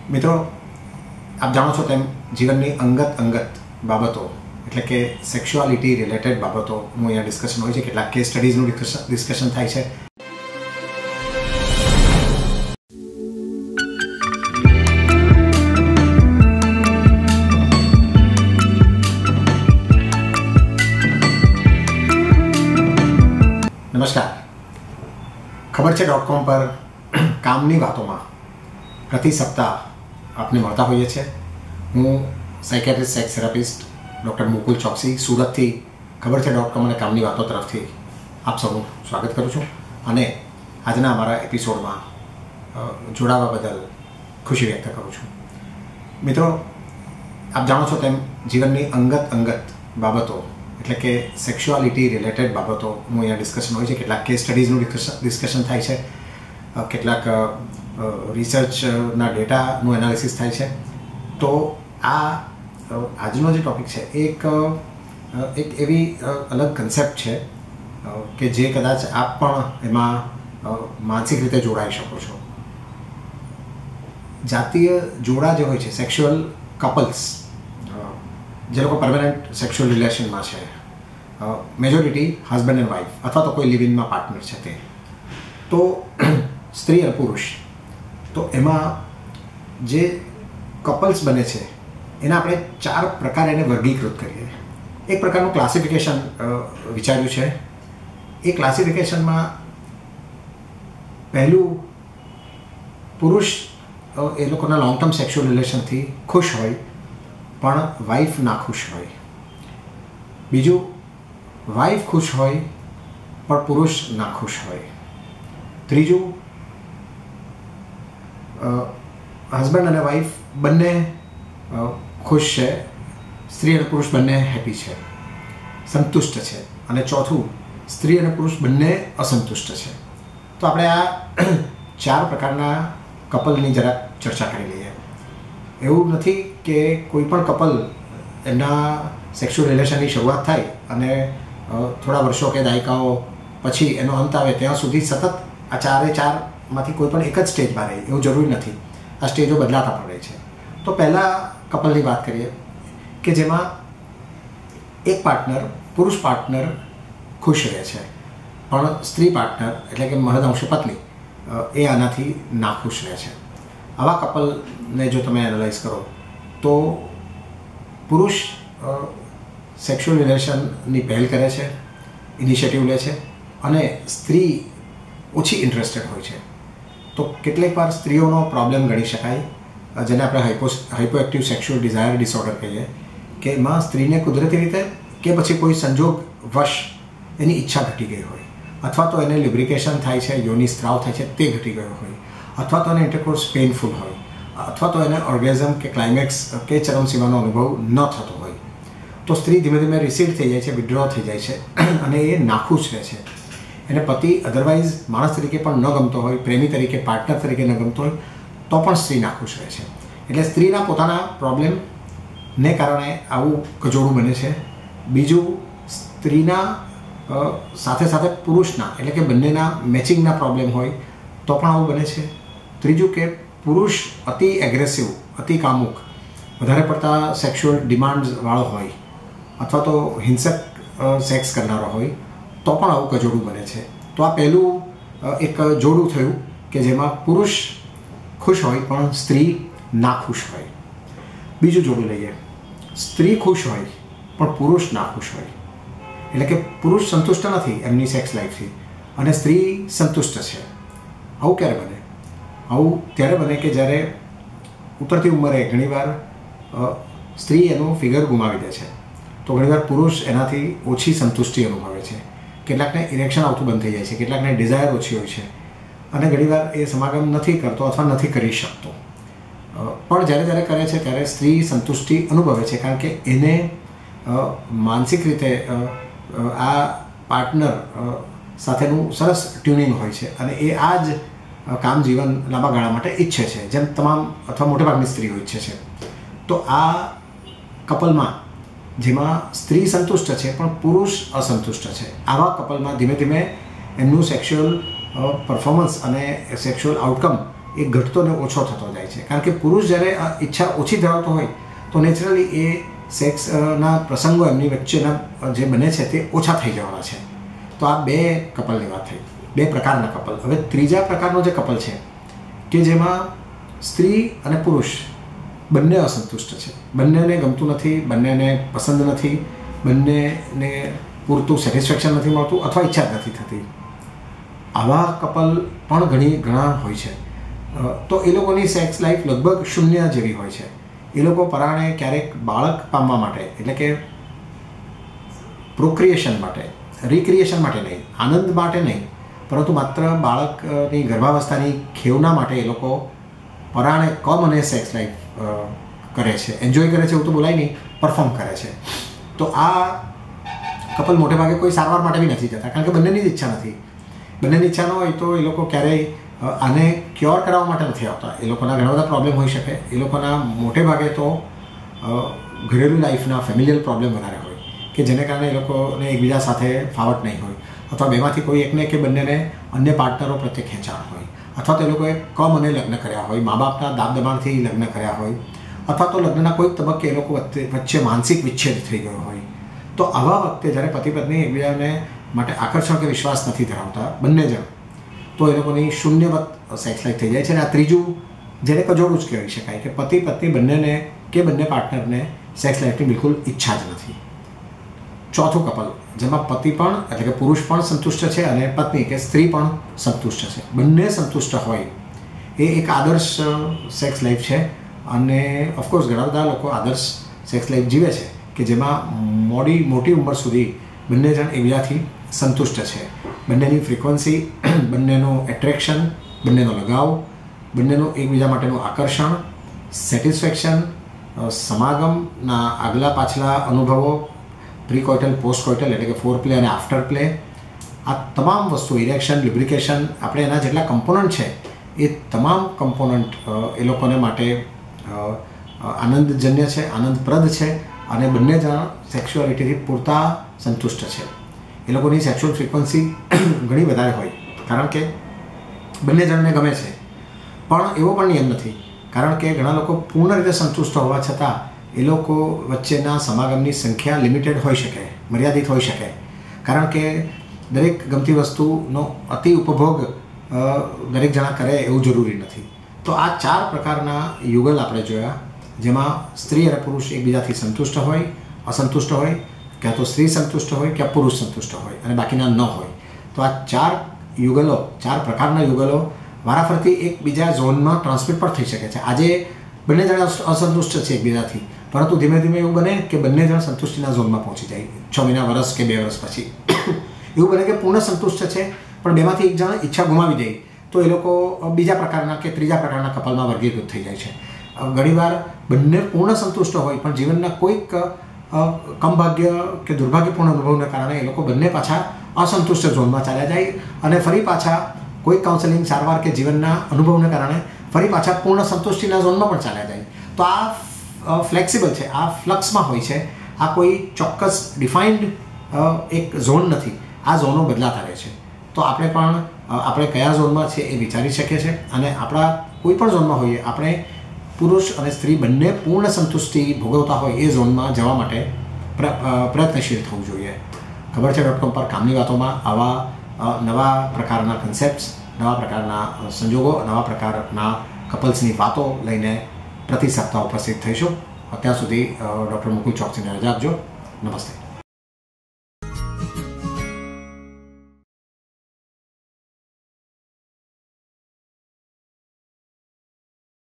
મિત્રો, આપ જાણો છો તેમ જીવનની અંગત બાબતો એટલે કે સેક્સ્યુઆલિટી રિલેટેડ બાબતોનું અહીંયા ડિસ્કશન હોય છે. કેટલાક કેસ સ્ટડીઝનું ડિસ્કશન થાય છે. નમસ્કાર. ખબર છે .com પર કામની વાતોમાં પ્રતિ સપ્તાહ આપને મળતા હોઈએ છીએ. હું psychiatrist sex therapist doctor Mukul Choksi સુરતથી ખબર છે .com અને કામની વાતો તરફથી આપ સૌનું સ્વાગત કરું છું અને આજના અમારા એપિસોડમાં જોડાવા બદલ ખુશી વ્યક્ત કરું છું. મિત્રો, આપ જાણો છો તેમ જીવનની અંગત બાબતો એટલે કે સેક્સ્યુઆલિટી રિલેટેડ બાબતોનું અહીંયા ડિસ્કશન હોય છે. કેટલાક કેસ સ્ટડીઝનું ડિસ્કશન થાય છે. કેટલાક રિસર્ચના ડેટાનું એનાલિસિસ થાય છે. તો આજનો જે ટૉપિક છે એક એવી અલગ કન્સેપ્ટ છે કે જે કદાચ આપ પણ એમાં માનસિક રીતે જોડાઈ શકો છો. જાતીય જોડા જે હોય છે, સેક્સ્યુઅલ કપલ્સ, જે લોકો પરમેનન્ટ સેક્સ્યુઅલ રિલેશનમાં છે, મેજોરિટી હસબન્ડ એન્ડ વાઈફ અથવા તો કોઈ લિવિંગમાં પાર્ટનર છે તે, તો સ્ત્રી અને પુરુષ, તો એમાં જે કપલ્સ બને છે એના આપણે 4 પ્રકાર એને વર્ગીકૃત કરીએ. એક પ્રકારનું ક્લાસિફિકેશન વિચાર્યું છે. એ ક્લાસિફિકેશનમાં પહેલું, પુરુષ એ લોકોના લોંગ ટર્મ સેક્સ્યુઅલ રિલેશનથી ખુશ હોય પણ વાઈફ નાખુશ હોય. બીજું, વાઈફ ખુશ હોય પણ પુરુષ નાખુશ હોય. ત્રીજું, હસબન્ડ અને વાઈફ બંને ખુશ છે, સ્ત્રી અને પુરુષ બંને હેપી છે, સંતુષ્ટ છે. અને ચોથું, સ્ત્રી અને પુરુષ બંને અસંતુષ્ટ છે. તો આપણે આ 4 પ્રકારના કપલની જરાક ચર્ચા કરી લઈએ. એવું નથી કે કોઈ પણ કપલ એમના સેક્સ્યુઅલ રિલેશનની શરૂઆત થાય અને થોડા વર્ષો કે દાયકાઓ પછી એનો અંત આવે ત્યાં સુધી સતત આ 4માંથી કોઈ પણ એક જ સ્ટેજમાં રહે એવું જરૂરી નથી. આ સ્ટેજો બદલાતા પડે છે. તો પહેલાં કપલની વાત કરીએ કે જેમાં એક પાર્ટનર, પુરુષ પાર્ટનર ખુશ રહે છે પણ સ્ત્રી પાર્ટનર એટલે કે મહદઅંશે પત્ની એ આનાથી નાખુશ રહે છે. આવા કપલને જો તમે એનાલાઇઝ કરો તો પુરુષ સેક્સ્યુઅલ રિલેશનની પહેલ કરે છે, ઇનિશિયેટિવ લે છે અને સ્ત્રી ઓછી ઇન્ટરેસ્ટેડ હોય છે. તો કેટલીક વાર સ્ત્રીઓનો પ્રોબ્લેમ ગણી શકાય, જેને આપણે હાઇપોએક્ટિવ સેક્સ્યુઅલ ડિઝાયર ડિસઓર્ડર કહીએ, કે એમાં સ્ત્રીને કુદરતી રીતે કે પછી કોઈ સંજોગ વશ એની ઈચ્છા ઘટી ગઈ હોય, અથવા તો એને લિબ્રિકેશન થાય છે, યોનિ સ્ત્રાવ થાય છે તે ઘટી ગયો હોય, અથવા તો એને ઇન્ટરકોર્સ પેઇનફુલ હોય, અથવા તો એને ઓર્ગેઝમ કે ક્લાઇમેક્સ કે ચરમસીમાનો અનુભવ ન થતો હોય, તો સ્ત્રી ધીમે ધીમે રિસીડ થઈ જાય છે, વિડ્રો થઈ જાય છે અને એ નાખુશ રહે છે. એને પતિ અધરવાઇઝ માણસ તરીકે પણ ન ગમતો હોય, પ્રેમી તરીકે, પાર્ટનર તરીકે ન ગમતો હોય, તો પણ સ્ત્રી નાખુશ રહે છે. એટલે સ્ત્રીના પોતાના પ્રોબ્લેમને કારણે આવું કજોડું બને છે. બીજું, સ્ત્રીના સાથે સાથે પુરુષના એટલે કે બંનેના મેચિંગના પ્રોબ્લેમ હોય તો પણ આવું બને છે. ત્રીજું, કે પુરુષ અતિ એગ્રેસિવ, અતિ કામુક, વધારે પડતા સેક્સ્યુઅલ ડિમાન્ડ્સવાળો હોય અથવા તો હિંસક સેક્સ કરનારો હોય તો પણ આવું કજોડું બને છે. તો આ પહેલું એક જોડું થયું કે જેમાં પુરુષ ખુશ હોય પણ સ્ત્રી નાખુશ હોય. બીજું જોડું લઈએ, સ્ત્રી ખુશ હોય પણ પુરુષ નાખુશ હોય. એટલે કે પુરુષ સંતુષ્ટ નથી એમની સેક્સ લાઈફથી અને સ્ત્રી સંતુષ્ટ છે. આવું ક્યારે બને? આવું ત્યારે બને કે જ્યારે ઉતરતી ઉંમરે ઘણીવાર સ્ત્રી એનું ફિગર ગુમાવી દે છે, તો ઘણીવાર પુરુષ એનાથી ઓછી સંતુષ્ટિ અનુભવે છે. કેટલાકને ઇરેક્શન આવતું બંધ થઈ જાય છે, કેટલાકને ડિઝાયર ઓછી હોય છે અને ઘણીવાર એ સમાગમ નથી કરતો અથવા નથી કરી શકતો. પણ જ્યારે કરે છે ત્યારે સ્ત્રી સંતુષ્ટિ અનુભવે છે, કારણ કે એને માનસિક રીતે આ પાર્ટનર સાથેનું સરસ ટ્યુનિંગ હોય છે અને એ આ જ કામ જીવન લાંબા ગાળા માટે ઈચ્છે છે, જેમ તમામ અથવા મોટાભાગની સ્ત્રીઓ ઈચ્છે છે. તો આ કપલમાં જેમાં સ્ત્રી સંતુષ્ટ છે પણ પુરુષ અસંતુષ્ટ છે, આવા કપલમાં ધીમે ધીમે એમનું સેક્સ્યુઅલ પરફોર્મન્સ અને સેક્સ્યુઅલ આઉટકમ એ ઘટતો ને ઓછો થતો જાય છે. કારણ કે પુરુષ જ્યારે આ ઈચ્છા ઓછી ધરાવતો હોય તો નેચરલી એ સેક્સના પ્રસંગો એમની વચ્ચેના જે બને છે તે ઓછા થઈ જવાના છે. તો આ 2 કપલની વાત થઈ, 2 પ્રકારના કપલ. હવે ત્રીજા પ્રકારનો જે કપલ છે કે જેમાં સ્ત્રી અને પુરુષ બંને અસંતુષ્ટ છે, બંનેને ગમતું નથી, બંનેને પસંદ નથી, બંનેને પૂરતું સેટિસ્ફેક્શન નથી મળતું અથવા ઈચ્છા જ નથી થતી. આવા કપલ પણ ઘણા હોય છે. તો એ લોકોની સેક્સ લાઈફ લગભગ 0 જેવી હોય છે. એ લોકો પરાણે ક્યારેક બાળક પામવા માટે, એટલે કે પ્રોક્રિએશન માટે, રિક્રિએશન માટે નહીં, આનંદ માટે નહીં, પરંતુ માત્ર બાળકની ગર્ભાવસ્થાની ખેવના માટે એ લોકો પરાણે અને સેક્સ લાઈફ કરે છે, એન્જોય કરે છે એવું તો બોલાય નહીં, પરફોર્મ કરે છે. તો આ કપલ મોટે ભાગે કોઈ સારવાર માટે બી નથી જતા, કારણ કે બંનેની જ ઈચ્છા નથી. બંનેની ઈચ્છા ન હોય તો એ લોકો ક્યારેય આને ક્યોર કરાવવા માટે નથી આવતા. એ લોકોના ઘણા બધા પ્રોબ્લેમ હોઈ શકે. એ લોકોના મોટે ભાગે તો ઘરેલું લાઈફના ફેમિલિયલ પ્રોબ્લેમ વધારે હોય કે જેને કારણે એ લોકોને એકબીજા સાથે ફાવટ નહીં હોય, અથવા બેમાંથી કોઈ એકને કે બંનેને અન્ય પાર્ટનરો પ્રત્યે ખેંચાણ હોય, અથવા તો એ લોકોએ અને લગ્ન કર્યા હોય, મા બાપના દાબ દબાણથી લગ્ન કર્યા હોય, અથવા તો લગ્નના કોઈક તબક્કે એ લોકો વચ્ચે માનસિક વિચ્છેદ થઈ ગયો હોય. તો આવા વખતે જ્યારે પતિ પત્ની એકબીજાને માટે આકર્ષણ કે વિશ્વાસ નથી ધરાવતા બંને જણ, તો એ લોકોની 0 સેક્સ લાઈફ થઈ જાય છે. અને આ ત્રીજું જેને કજોડું જ કહેવાય શકાય કે પતિ પત્ની બંનેને કે બંને પાર્ટનરને સેક્સ લાઈફની બિલકુલ ઈચ્છા જ નથી. ચોથું કપલ જેમાં પતિ પણ એટલે કે પુરુષ પણ સંતુષ્ટ છે અને પત્ની કે સ્ત્રી પણ સંતુષ્ટ છે, બંને સંતુષ્ટ હોય એ એક આદર્શ સેક્સ લાઈફ છે. અને ઓફકોર્સ ઘણા બધા લોકો આદર્શ સેક્સ લાઈફ જીવે છે કે જેમાં મોટી ઉંમર સુધી બંને જણ એકબીજાથી સંતુષ્ટ છે. બંનેની ફ્રિકવન્સી, બંનેનું એટ્રેક્શન, બંનેનો લગાવ, બંનેનું એકબીજા માટેનું આકર્ષણ, સેટિસ્ફેક્શન, સમાગમના આગલા પાછલા અનુભવો, પ્રી કોઇટલ, પોસ્ટ કોઇટલ એટલે કે ફોર પ્લે અને આફ્ટર પ્લે, આ તમામ વસ્તુ, ઇરેક્શન, લ્યુબ્રિકેશન, આપણે એના જેટલા કમ્પોનન્ટ છે એ તમામ કમ્પોનન્ટ એ લોકોને માટે આનંદજન્ય છે, આનંદપ્રદ છે. અને બંને જણ સેક્સ્યુઆલિટીથી પૂરતા સંતુષ્ટ છે. એ લોકોની સેક્સ્યુઅલ ફ્રિકવન્સી ઘણી વધારે હોય કારણ કે બંને જણને ગમે છે. પણ એવો પણ નિયમ નથી, કારણ કે ઘણા લોકો પૂર્ણ રીતે સંતુષ્ટ હોવા છતાં એ લોકો વચ્ચેના સમાગમની સંખ્યા લિમિટેડ હોઈ શકે, મર્યાદિત હોઈ શકે, કારણ કે દરેક ગમતી વસ્તુનો અતિ ઉપભોગ દરેક જણા કરે એવું જરૂરી નથી. તો આ 4 પ્રકારના યુગલ આપણે જોયા, જેમાં સ્ત્રી અને પુરુષ એકબીજાથી સંતુષ્ટ હોય, અસંતુષ્ટ હોય, ક્યાં તો સ્ત્રી સંતુષ્ટ હોય, ક્યાં પુરુષ સંતુષ્ટ હોય અને બાકીના ન હોય. તો આ 4 યુગલો, 4 પ્રકારના યુગલો વારાફરતી એકબીજા ઝોનમાં ટ્રાન્સમિટ પણ થઈ શકે છે. આજે બંને જણ અસંતુષ્ટ છે એકબીજાથી, પરંતુ ધીમે ધીમે એવું બને કે બંને જણ સંતુષ્ટિના ઝોનમાં પહોંચી જાય 6 મહિના, વર્ષ કે 2 વર્ષ પછી. એવું બને કે પૂર્ણ સંતુષ્ટ છે પણ બેમાંથી એક જણ ઈચ્છા ગુમાવી દે, તો એ લોકો બીજા પ્રકારના કે ત્રીજા પ્રકારના કપલમાં વર્ગીકૃત થઈ જાય છે. ઘણીવાર બંને પૂર્ણ સંતુષ્ટ હોય પણ જીવનના કોઈક કમભાગ્ય કે દુર્ભાગ્યપૂર્ણ અનુભવને કારણે એ લોકો બંને પાછા અસંતુષ્ટ ઝોનમાં ચાલ્યા જાય અને ફરી પાછા કોઈ કાઉન્સેલિંગ, સારવાર કે જીવનના અનુભવને કારણે ફરી પાછા પૂર્ણ સંતુષ્ટિના ઝોનમાં પણ ચાલ્યા જાય. તો આ ફ્લેક્સિબલ છે, આ ફ્લક્સમાં હોય છે. આ કોઈ ચોક્કસ ડિફાઇન્ડ એક ઝોન નથી, આ ઝોનો બદલાતા રહે છે. તો આપણે કયા ઝોનમાં છે એ વિચારી શકીએ છીએ અને આપણા કોઈ પણ ઝોનમાં હોઈએ, આપણે પુરુષ અને સ્ત્રી બંને પૂર્ણ સંતુષ્ટિ ભોગવતા હોય એ ઝોનમાં જવા માટે પ્રયત્નશીલ થવું જોઈએ. ખબર છે .com પર કામની વાતોમાં આવા નવા પ્રકારના કન્સેપ્ટ્સ, નવા પ્રકારના સંજોગો, નવા પ્રકારના કપલ્સની વાતો લઈને પ્રતિ સપ્તાહ ઉપસ્થિત થઈશું. ત્યાં સુધી ડૉક્ટર મુકુલ ચોકસીને રજા આપજો. નમસ્તે.